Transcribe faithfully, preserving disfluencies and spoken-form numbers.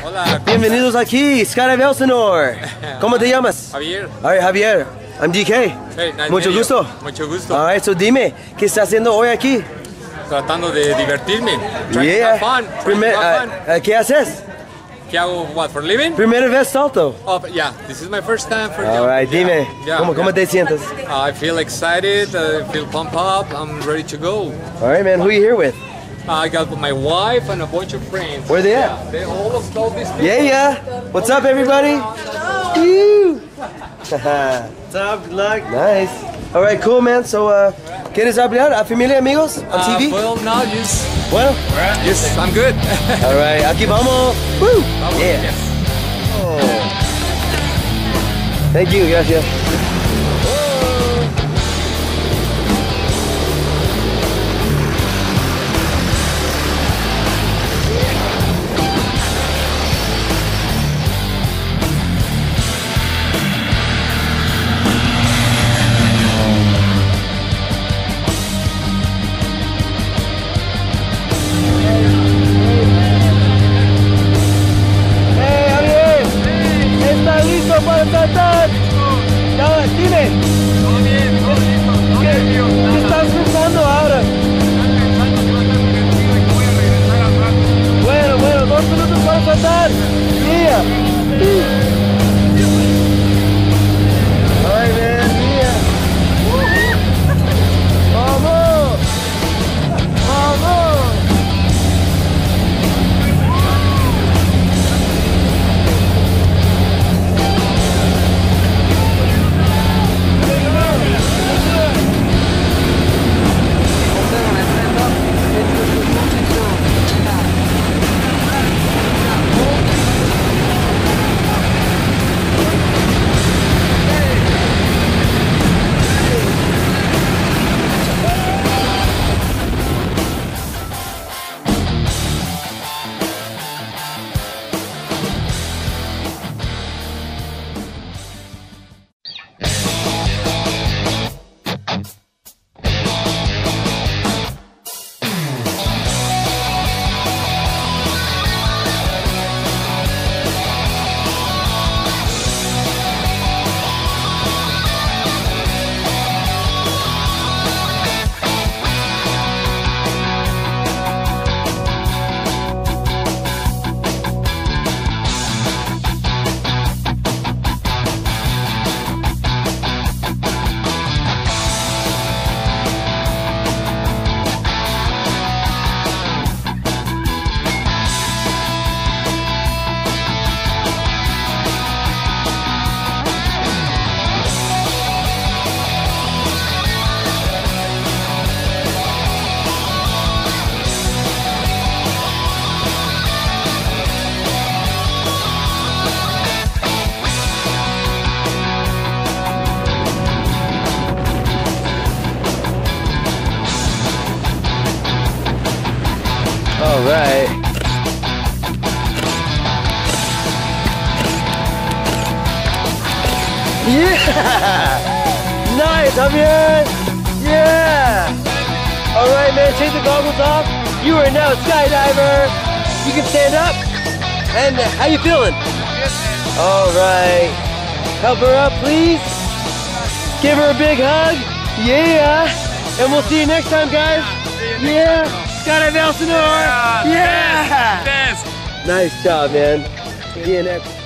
Hola. Bienvenidos aquí, Skydive Elsinore. ¿Cómo te llamas? Javier. All right, Javier. I'm D K. Hey, nice Mucho meet you. gusto. Mucho gusto. All right, so dime, ¿qué estás haciendo hoy aquí? Tratando de divertirme. Trying Yeah. to have fun. Trying Primer- to have fun. ah, ah, ¿Qué haces? ¿Qué hago? What, for living? Primera vez salto. Oh, yeah, this is my first time for All right, yeah, dime, yeah, ¿cómo, yeah. ¿cómo te sientes? I feel excited, I feel pumped up, I'm ready to go. All right, man, who are you here with? I got my wife and a bunch of friends. Where they at? Yeah, they all of all these people. Yeah, yeah. What's up, everybody? Woo. What's up? Good luck. Nice. All right, cool, man. So, uh, ¿quieres hablar a familia, amigos, on Uh, T V? well, no, just, Bueno. yes, I'm good. All right, aquí vamos. Woo. Vamos, Yeah. yes. Oh. Thank you, gracias. Hey, Javier, ¿está listo para saltar? Ya, dime, Todo bien, todo listo, no ¿qué, nervios, ¿qué nada. estás pensando ahora? Estoy pensando que va a estar divertido y que voy a regresar al rato. Bueno, bueno, dos minutos para saltar. Yeah. All right, man, yeah. Vamos, vamos. All right. Yeah! Nice, Javier! Yeah! All right, man, take the goggles off. You are now a skydiver. You can stand up. And uh, how you feeling? All right. Help her up, please. Give her a big hug. Yeah! And we'll see you next time, guys. Yeah! Skydive Elsinore! Yeah! Best. Nice job, man. See you next.